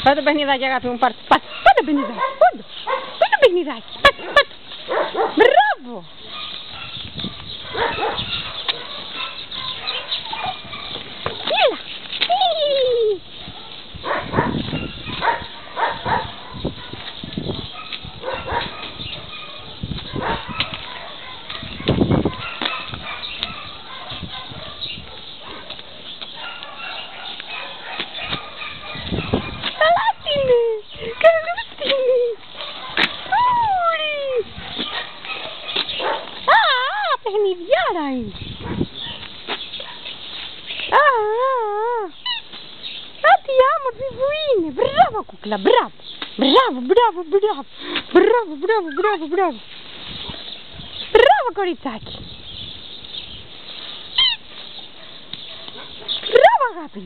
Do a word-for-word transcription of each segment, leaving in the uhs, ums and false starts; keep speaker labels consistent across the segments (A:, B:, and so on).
A: Πάτε το παιχνιδάκι, αγάπη μου, πάρτε, πάτε, πάτε το παιχνιδάκι, πάτε, πάτε το παιχνιδάκι, πάτε, πάτε. Μπράβο. Έλα. Παιχνιδιάρα είναι. Α, α, α. Α, τι άμορφη που είναι. Μπράβο κούκλα, μπράβο. Μπράβο, μπράβο, μπράβο. Μπράβο, μπράβο, μπράβο, μπράβο. Μπράβο κοριτσάκι. Μπράβο αγάπη.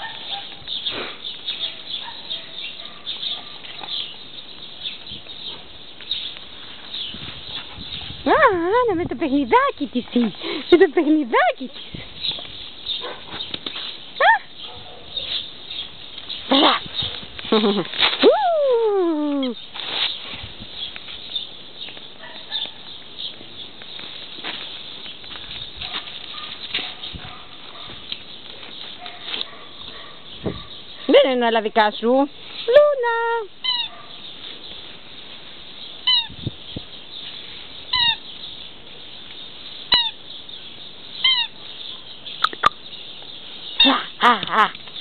A: Α, Άννα, με το παιχνιδάκι της είναι. Με το παιχνιδάκι της. Α! Μπράβο. Δεν είναι όλα δικά σου. Λούνα. Α, α,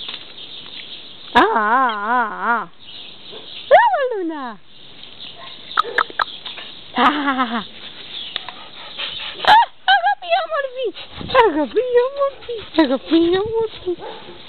A: α, α, α, α. Μπράβο, Λούνα. Αγάπη όμορφη. Αγάπη όμορφη. Αγάπη όμορφη.